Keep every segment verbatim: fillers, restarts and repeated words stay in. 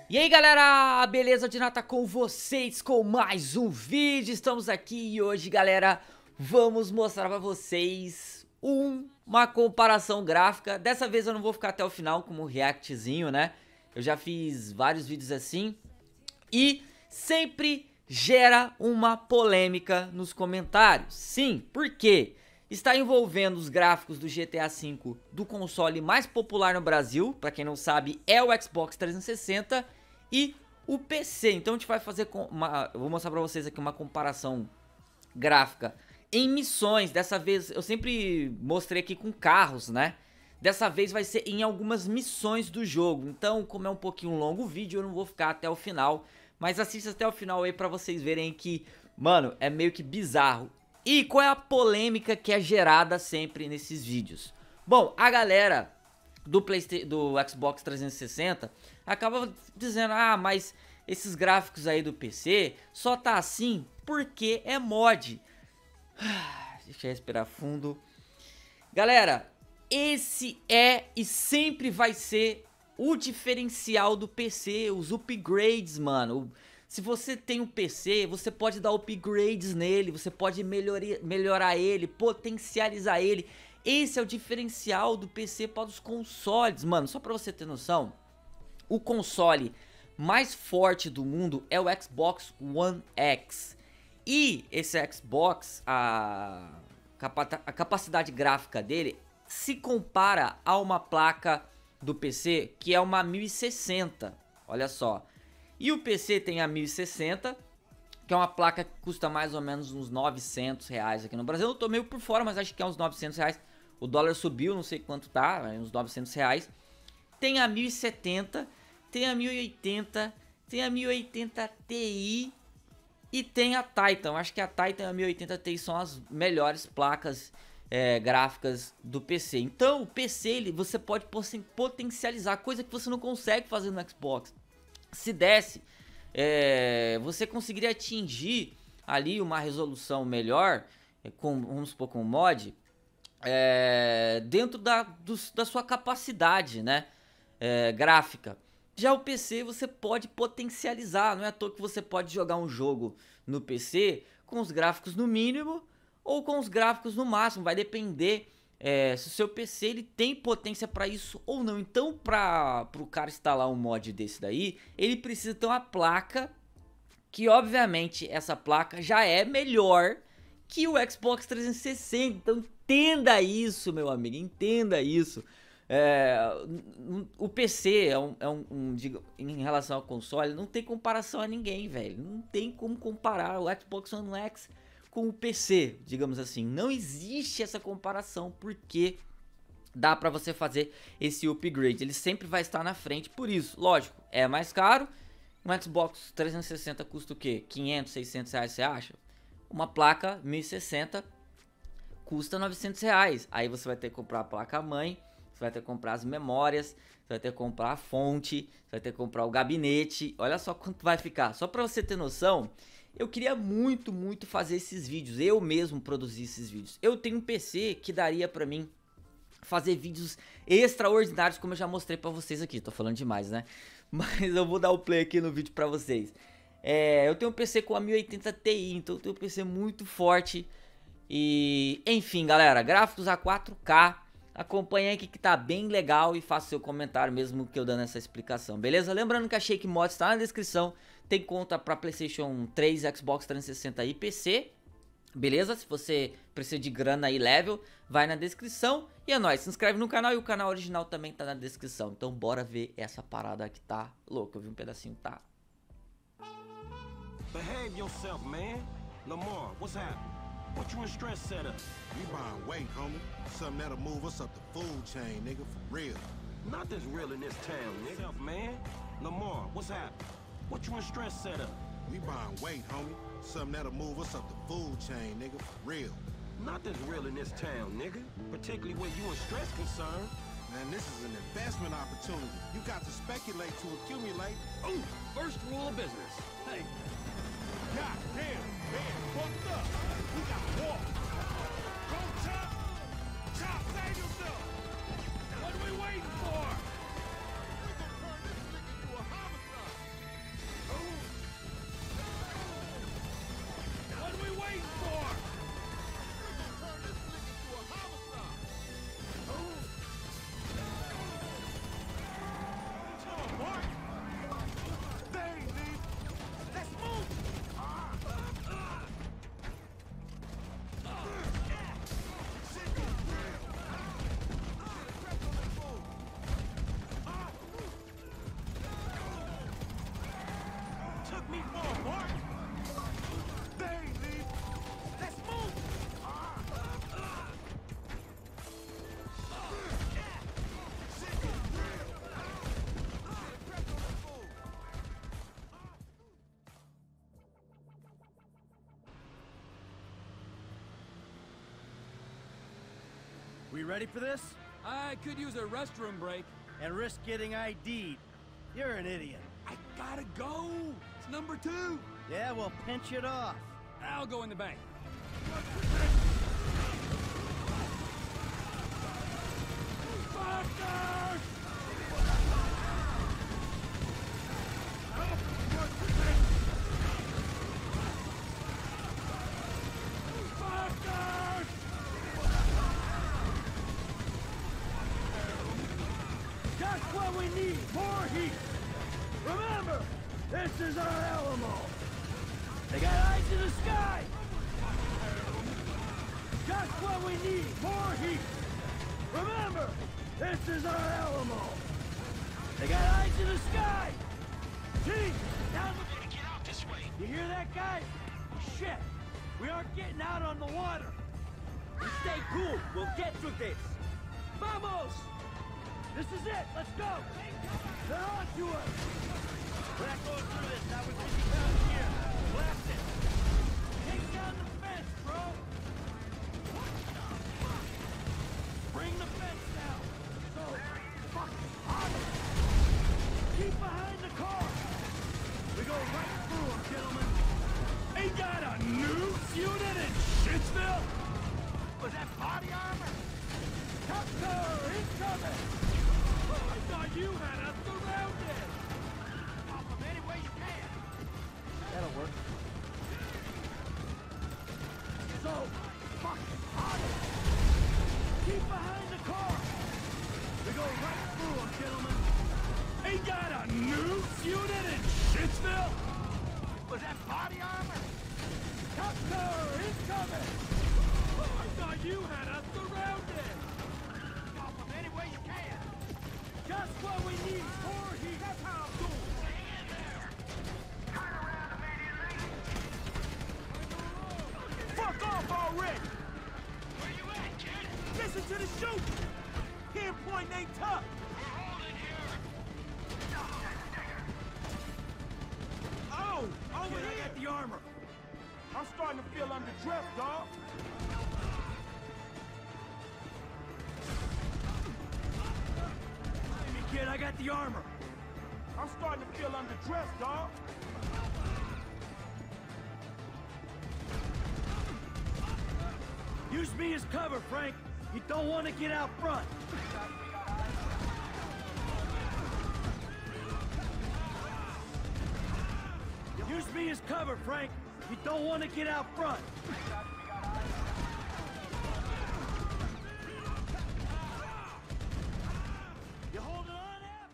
E aí galera, beleza? De nata com vocês com mais um vídeo. Estamos aqui e hoje galera, vamos mostrar pra vocês um, uma comparação gráfica. Dessa vez eu não vou ficar até o final como um reactzinho, né? Eu já fiz vários vídeos assim e sempre gera uma polêmica nos comentários. Sim, por quê? Está envolvendo os gráficos do G T A cinco do console mais popular no Brasil, pra quem não sabe é o Xbox trezentos e sessenta, e o P C. Então a gente vai fazer uma, eu vou mostrar pra vocês aqui uma comparação gráfica em missões. Dessa vez eu sempre mostrei aqui com carros, né? Dessa vez vai ser em algumas missões do jogo. Então, como é um pouquinho longo o vídeo, eu não vou ficar até o final, mas assista até o final aí pra vocês verem que, mano, é meio que bizarro. E qual é a polêmica que é gerada sempre nesses vídeos? Bom, a galera do, Playsta- do Xbox trezentos e sessenta acaba dizendo: ah, mas esses gráficos aí do P C só tá assim porque é mod. Deixa eu respirar fundo. Galera, esse é e sempre vai ser o diferencial do P C, os upgrades, mano. Se você tem um P C, você pode dar upgrades nele, você pode melhorar, melhorar ele, potencializar ele. Esse é o diferencial do P C para os consoles, mano. Só pra você ter noção, o console mais forte do mundo é o Xbox One X. E esse Xbox, a, a capacidade gráfica dele se compara a uma placa do P C que é uma mil e sessenta, olha só. E o P C tem a mil e sessenta, que é uma placa que custa mais ou menos uns novecentos reais aqui no Brasil. Eu tô meio por fora, mas acho que é uns novecentos reais. O dólar subiu, não sei quanto tá, uns novecentos reais. Tem a mil e setenta, tem a mil e oitenta, tem a mil e oitenta Ti e tem a Titan. Acho que a Titan e a mil e oitenta Ti são as melhores placas é, gráficas do P C. Então o P C ele, você pode potencializar, coisa que você não consegue fazer no Xbox. Se desse, é, você conseguiria atingir ali uma resolução melhor, com, vamos supor, com o mod, é, dentro da, do, da sua capacidade, né, é, gráfica. Já o P C você pode potencializar, não é à toa que você pode jogar um jogo no P C com os gráficos no mínimo ou com os gráficos no máximo, vai depender É, se o seu P C ele tem potência para isso ou não. Então, para o cara instalar um mod desse daí, ele precisa ter uma placa que, obviamente, essa placa já é melhor que o Xbox trezentos e sessenta. Então, entenda isso, meu amigo, entenda isso. É, o P C é um, é um, um digo, em relação ao console, não tem comparação a ninguém, velho. Não tem como comparar o Xbox One X com o P C, digamos assim. Não existe essa comparação, porque dá pra você fazer esse upgrade. Ele sempre vai estar na frente, por isso, lógico, é mais caro. Um Xbox trezentos e sessenta custa o quê? quinhentos, seiscentos reais, você acha? Uma placa mil e sessenta custa novecentos reais. Aí você vai ter que comprar a placa-mãe, você vai ter que comprar as memórias, você vai ter que comprar a fonte, você vai ter que comprar o gabinete. Olha só quanto vai ficar. Só pra você ter noção, eu queria muito, muito fazer esses vídeos, eu mesmo produzir esses vídeos. Eu tenho um P C que daria pra mim fazer vídeos extraordinários, como eu já mostrei pra vocês aqui. Tô falando demais, né? Mas eu vou dar o play aqui no vídeo pra vocês. É, eu tenho um P C com a mil e oitenta Ti, então eu tenho um P C muito forte. E, enfim, galera, gráficos a quatro K. Acompanha aqui que tá bem legal e faça seu comentário mesmo que eu dando essa explicação, beleza? Lembrando que a Shake Mods tá na descrição. Tem conta para PlayStation três, Xbox trezentos e sessenta e P C, beleza? Se você precisa de grana aí level, vai na descrição. E é nóis, se inscreve no canal e o canal original também tá na descrição. Então bora ver essa parada que tá louca. Eu vi um pedacinho, tá? Behave yourself, man. Lamar, what's happening? What you in stress set up? We buying weight, homie. Something that'll move us up the food chain, nigga, for real. Nothing's real in this town, nigga. Man, Lamar, what's happening? What you in stress set up? We buying weight, homie. Something that'll move us up the food chain, nigga, for real. Nothing's real in this town, nigga. Particularly where you in stress concerned. Man, this is an investment opportunity. You got to speculate to accumulate. Ooh, first rule of business. Hey. God damn, man, fucked up. We got to walk. Go, Chop! Chop, save yourself! What are we waiting for? We gonna turn this nigga into a homicide. me for a mark? They ain't leave. Let's move! We ready for this? I could use a restroom break. And risk getting I D'd. You're an idiot. I gotta go! It's number two! Yeah, well, pinch it off. I'll go in the bank. Fuckers! Fuckers! Just what we need, more heat! Remember, this is our Alamo! They got eyes in the sky! Just what we need, more heat! Remember, this is our Alamo! They got eyes in the sky! Team, down the... Get out this way! You hear that, guys? Shit! We aren't getting out on the water! We stay cool, we'll get through this! Vamos! This is it, let's go! They're on to us! We're not going through this, now we're taking down here! Blast it! Take down the fence, bro! Bring the fence down! So fucking hot! Keep behind the car! We go right through them, gentlemen! Ain't got a news unit in Shitsville? Was that body armor? Top car incoming! I thought you had us surrounded! Off them any way you can! That'll work. So fucking hot! Keep behind the car! We go right through them, gentlemen! Ain't got a news unit in Shitsville? Was that body armor? Top car incoming! I thought you had us surrounded! Off them any way you can! Just what we need, more heat! That's how I'm doing! Hang in there! Turn around immediately! Fuck off already! Where you at, kid? Listen to the shooting! Pinpoint ain't tough! We're holding here! Oh! Over here! I got the armor! I'm starting to feel underdressed, dog! Hey, kid, I got the armor! I'm starting to feel underdressed, dog! Use me as cover, Frank! You don't want to get out front! Use me as cover, Frank! You don't want to get out front! You holding on, Ab?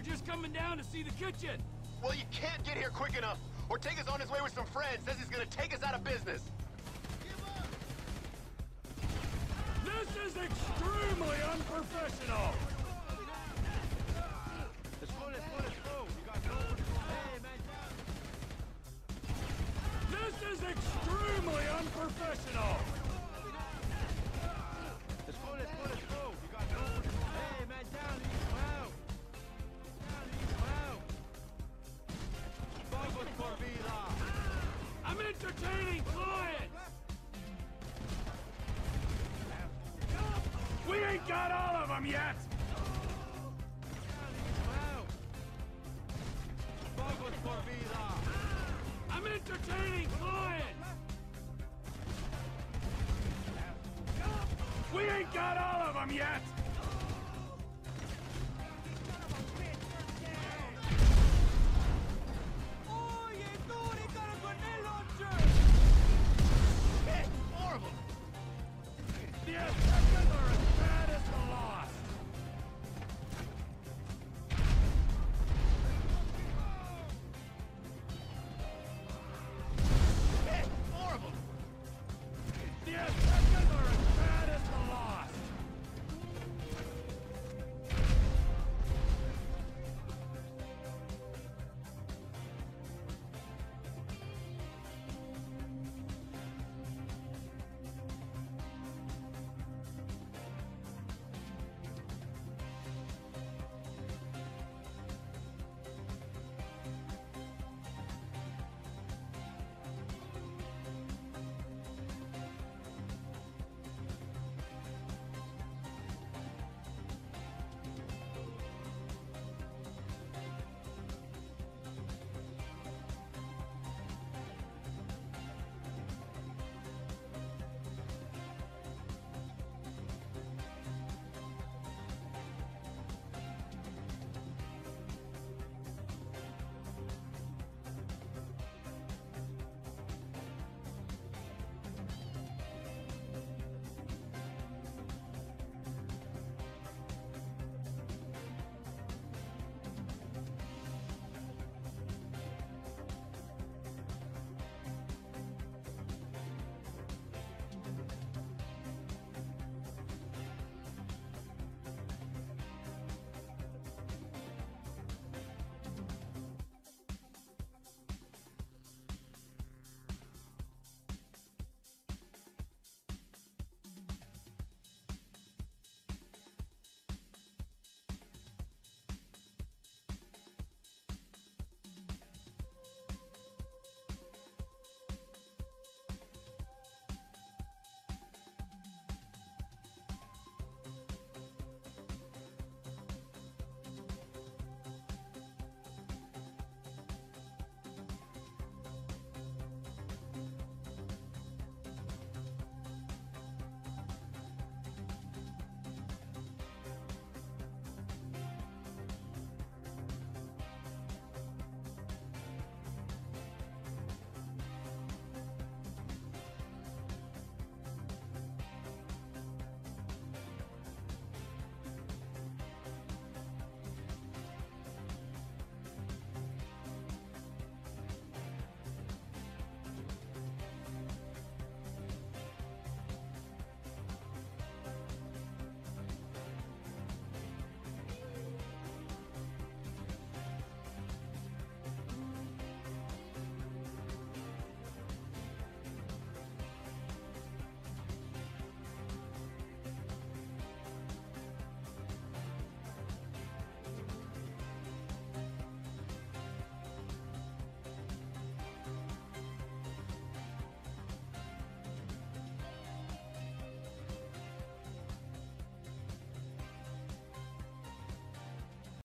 just coming down to see the kitchen. Well, you can't get here quick enough. Ortega's on his way with some friends. Says he's gonna take us out of business. This is extremely unprofessional. Let's go, let's go, let's go. You got no... Hey, man, down. This is extremely unprofessional. Let's go, let's go, let's go. You got no... Hey, man, down. Leave out. Down, leave out. Vamos por vida. I'm entertaining clients. We ain't got all of them yet. Vamos por vida. I'm entertaining clients. We ain't got all of them yet.